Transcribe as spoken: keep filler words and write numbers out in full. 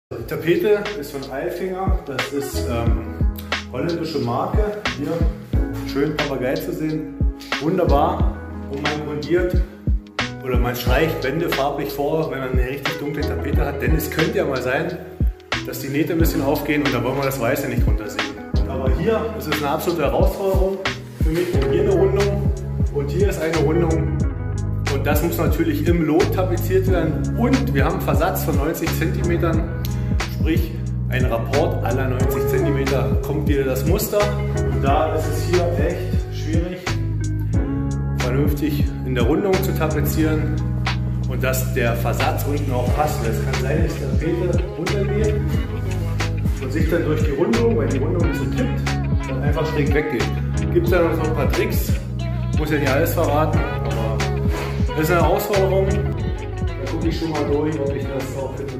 Die Tapete ist von Eilfinger, das ist ähm, holländische Marke. Hier schön Papagei zu sehen, wunderbar. Und man grundiert oder man streicht Wände farblich vor, wenn man eine richtig dunkle Tapete hat. Denn es könnte ja mal sein, dass die Nähte ein bisschen aufgehen und da wollen wir das Weiße nicht runter sehen. Aber hier ist es eine absolute Herausforderung für mich, denn hier eine Rundung und hier ist eine Rundung. Und das muss natürlich im Lot tapeziert werden. Und wir haben einen Versatz von neunzig Zentimetern. Sprich, ein Rapport aller neunzig Zentimeter kommt wieder das Muster. Und da ist es hier echt schwierig, vernünftig in der Rundung zu tapezieren und dass der Versatz unten auch passt. Es kann sein, dass die Tapete runtergeht und sich dann durch die Rundung, weil die Rundung nicht so tippt, dann einfach schräg weggeht. Gibt es da noch so ein paar Tricks, muss ja nicht alles verraten, aber das ist eine Herausforderung. Da gucke ich schon mal durch, ob ich das auch finde.